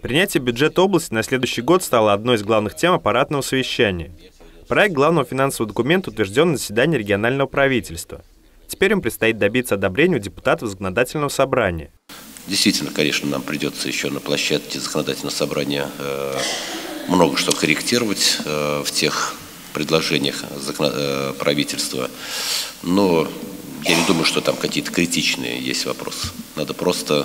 Принятие бюджета области на следующий год стало одной из главных тем аппаратного совещания. Проект главного финансового документа утвержден на заседании регионального правительства. Теперь им предстоит добиться одобрения у депутатов законодательного собрания. Действительно, конечно, нам придется еще на площадке законодательного собрания много что корректировать в тех предложениях правительства. Но я не думаю, что там какие-то критичные есть вопросы. Надо просто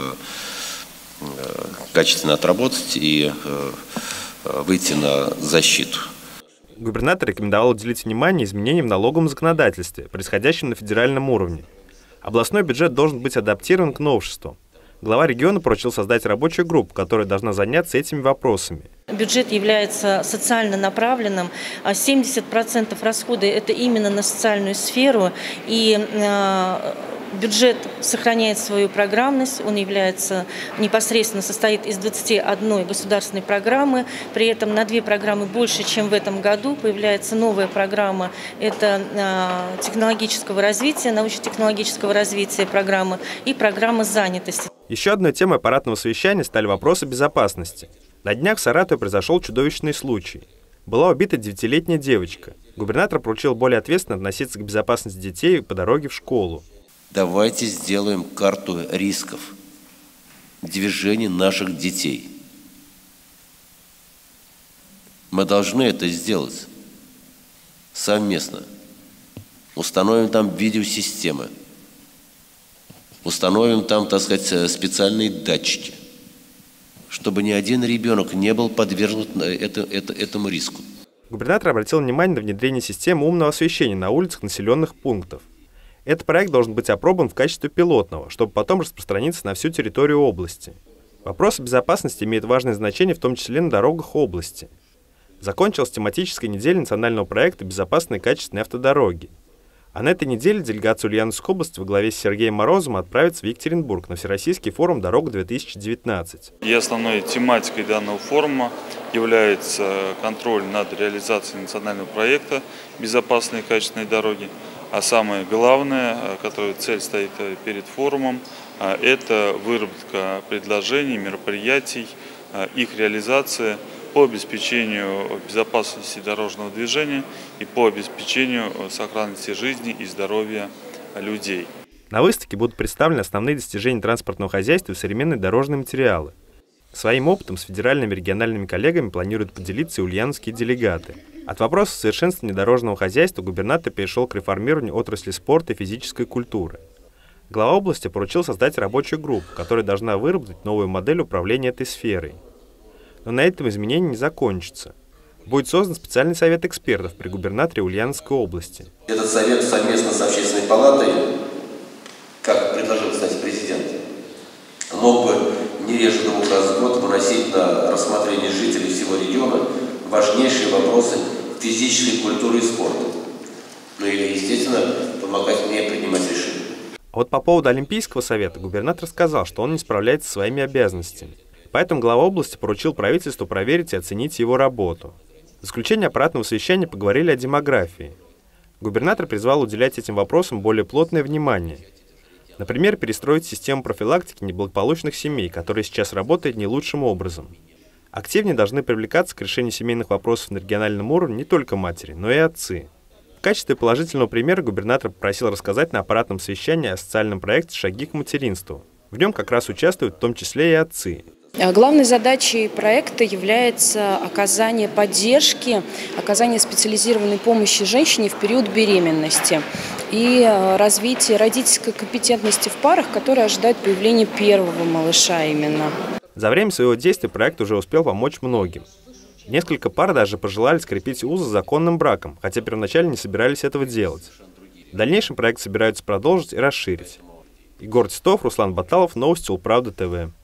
качественно отработать и выйти на защиту. Губернатор рекомендовал уделить внимание изменениям в налоговом законодательстве, происходящим на федеральном уровне. Областной бюджет должен быть адаптирован к новшествам. Глава региона поручил создать рабочую группу, которая должна заняться этими вопросами. Бюджет является социально направленным. 70% расходов – это именно на социальную сферу. И бюджет сохраняет свою программность, он является непосредственно состоит из 21 государственной программы, при этом на 2 программы больше, чем в этом году. Появляется новая программа, это технологического развития, научно-технологического развития программы и программа занятости. Еще одной темой аппаратного совещания стали вопросы безопасности. На днях в Саратове произошел чудовищный случай. Была убита 9-летняя девочка. Губернатор поручил более ответственно относиться к безопасности детей по дороге в школу. Давайте сделаем карту рисков движения наших детей. Мы должны это сделать совместно. Установим там видеосистемы, установим там, так сказать, специальные датчики, чтобы ни один ребенок не был подвергнут этому риску. Губернатор обратил внимание на внедрение системы умного освещения на улицах населенных пунктов. Этот проект должен быть опробован в качестве пилотного, чтобы потом распространиться на всю территорию области. Вопросы безопасности имеют важное значение, в том числе на дорогах области. Закончилась тематическая неделя национального проекта «Безопасные и качественные автодороги». А на этой неделе делегация Ульяновской области во главе с Сергеем Морозовым отправится в Екатеринбург на Всероссийский форум «Дорога-2019». И основной тематикой данного форума является контроль над реализацией национального проекта «Безопасные и качественные дороги». А самое главное, которая цель стоит перед форумом, это выработка предложений, мероприятий, их реализация по обеспечению безопасности дорожного движения и по обеспечению сохранности жизни и здоровья людей. На выставке будут представлены основные достижения транспортного хозяйства и современные дорожные материалы. Своим опытом с федеральными и региональными коллегами планируют поделиться и ульяновские делегаты. От вопросов совершенствования дорожного хозяйства губернатор перешел к реформированию отрасли спорта и физической культуры. Глава области поручил создать рабочую группу, которая должна выработать новую модель управления этой сферой. Но на этом изменения не закончатся. Будет создан специальный совет экспертов при губернаторе Ульяновской области. Этот совет совместно с общественной палатой, как предложил, кстати, президент, мог бы не реже 2 раз в год выносить на рассмотрение жителей всего региона важнейшие вопросы физической культуры и спорта. Ну и, естественно, помогать мне принимать решения. А вот по поводу Олимпийского совета губернатор сказал, что он не справляется со своими обязанностями. Поэтому глава области поручил правительству проверить и оценить его работу. В заключение аппаратного совещания поговорили о демографии. Губернатор призвал уделять этим вопросам более плотное внимание. Например, перестроить систему профилактики неблагополучных семей, которая сейчас работает не лучшим образом. Активнее должны привлекаться к решению семейных вопросов на региональном уровне не только матери, но и отцы. В качестве положительного примера губернатор попросил рассказать на аппаратном совещании о социальном проекте «Шаги к материнству». В нем как раз участвуют в том числе и отцы. Главной задачей проекта является оказание поддержки, оказание специализированной помощи женщине в период беременности и развитие родительской компетентности в парах, которые ожидают появления первого малыша именно. За время своего действия проект уже успел помочь многим. Несколько пар даже пожелали скрепить узы законным браком, хотя первоначально не собирались этого делать. В дальнейшем проект собираются продолжить и расширить. Егор Титов, Руслан Баталов, новости Улправда ТВ.